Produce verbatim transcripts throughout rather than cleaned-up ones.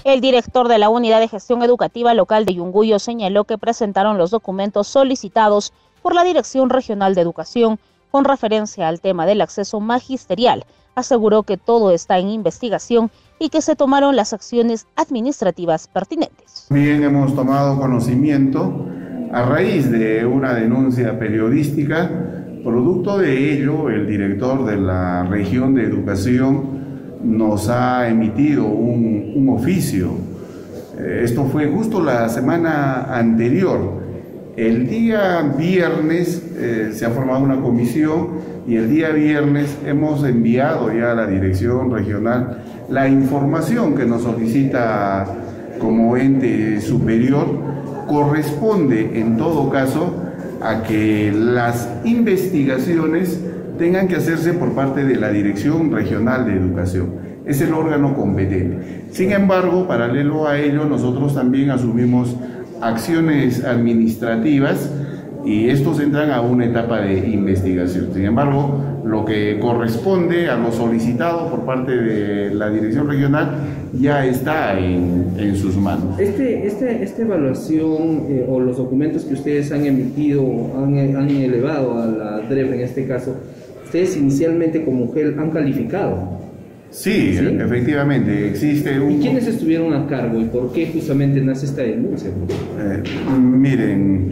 El director de la Unidad de Gestión Educativa Local de Yunguyo señaló que presentaron los documentos solicitados por la Dirección Regional de Educación con referencia al tema del acceso magisterial. Aseguró que todo está en investigación y que se tomaron las acciones administrativas pertinentes. Bien, hemos tomado conocimiento a raíz de una denuncia periodística. Producto de ello, el director de la Región de Educación nos ha emitido un, un oficio. Eh, esto fue justo la semana anterior. El día viernes eh, se ha formado una comisión y el día viernes hemos enviado ya a la Dirección Regional la información que nos solicita como ente superior. Corresponde en todo caso a que las investigaciones tengan que hacerse por parte de la Dirección Regional de Educación. Es el órgano competente. Sin embargo, paralelo a ello, nosotros también asumimos acciones administrativas y estos entran a una etapa de investigación. Sin embargo, lo que corresponde a lo solicitado por parte de la Dirección Regional ya está en, en sus manos. Este, este, esta evaluación eh, o los documentos que ustedes han emitido, han, han elevado a la D R E P en este caso, ustedes inicialmente como G E L han calificado. Sí, ¿Sí? efectivamente, existe un... ¿Y quiénes estuvieron a cargo y por qué justamente nace esta denuncia? Eh, miren,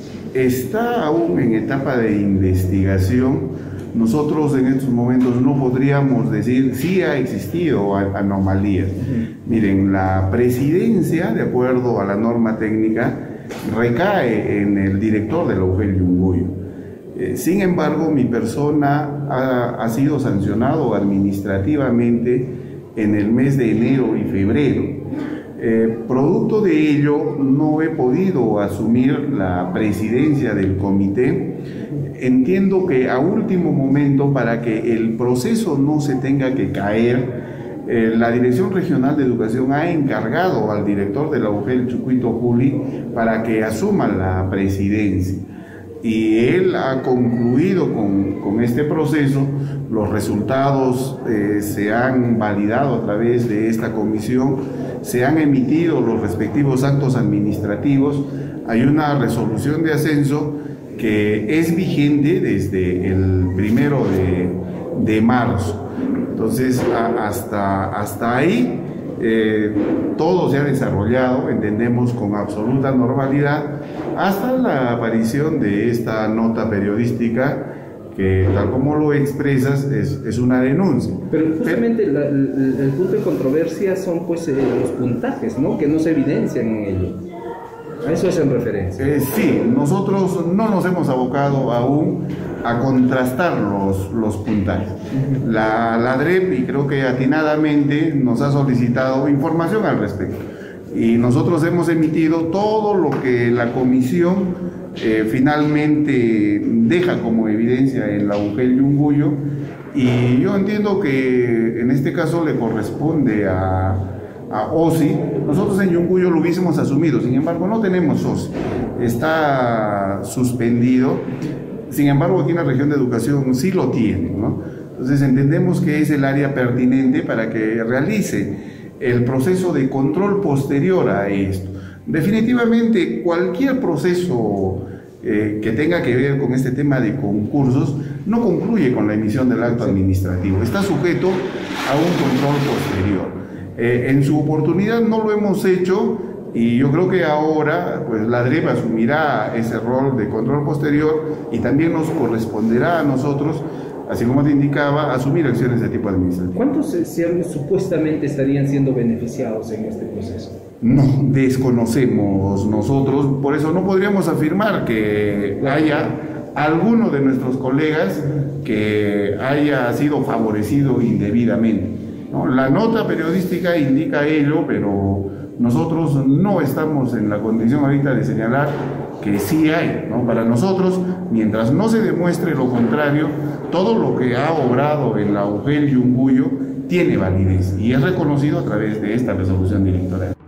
está aún en etapa de investigación. Nosotros en estos momentos no podríamos decir si ha existido anomalías. Uh-huh. Miren, la presidencia, de acuerdo a la norma técnica, recae en el director de la U G E L Yunguyo. Eh, sin embargo, mi persona ha, ha sido sancionado administrativamente en el mes de enero y febrero. Eh, producto de ello, no he podido asumir la presidencia del comité. Entiendo que a último momento, para que el proceso no se tenga que caer, eh, la Dirección Regional de Educación ha encargado al director de la U G E L Chucuito Juli para que asuma la presidencia. Y él ha concluido con, con este proceso. Los resultados eh, se han validado a través de esta comisión, se han emitido los respectivos actos administrativos, hay una resolución de ascenso que es vigente desde el primero de, de marzo. Entonces, a, hasta, hasta ahí eh, todo se ha desarrollado, entendemos, con absoluta normalidad, hasta la aparición de esta nota periodística que, tal como lo expresas, es, es una denuncia. Pero justamente Pero, la, el, el punto de controversia son pues eh, los puntajes, ¿no? Que no se evidencian en ello. A eso es en referencia. Eh, sí, nosotros no nos hemos abocado aún a contrastar los, los puntajes. Uh-huh. La, la D R E P, y creo que atinadamente, nos ha solicitado información al respecto. Y nosotros hemos emitido todo lo que la comisión eh, finalmente deja como evidencia en la U G E L Yunguyo, y yo entiendo que en este caso le corresponde a, a O S I. Nosotros en Yunguyo lo hubiésemos asumido, sin embargo no tenemos O S I, está suspendido. Sin embargo, aquí en la Región de Educación sí lo tiene, ¿no? Entonces entendemos que es el área pertinente para que realice el proceso de control posterior a esto. Definitivamente cualquier proceso eh, que tenga que ver con este tema de concursos no concluye con la emisión del acto administrativo, está sujeto a un control posterior. Eh, en su oportunidad no lo hemos hecho y yo creo que ahora pues la D R E P asumirá ese rol de control posterior y también nos corresponderá a nosotros, así como te indicaba, asumir acciones de tipo administrativo. ¿Cuántos se, se, supuestamente estarían siendo beneficiados en este proceso? No, desconocemos nosotros, por eso no podríamos afirmar que haya alguno de nuestros colegas que haya sido favorecido indebidamente, ¿no? La nota periodística indica ello, pero nosotros no estamos en la condición ahorita de señalar que sí hay, ¿no? Para nosotros, mientras no se demuestre lo contrario, todo lo que ha obrado en la U G E L Yunguyo tiene validez y es reconocido a través de esta resolución directoral.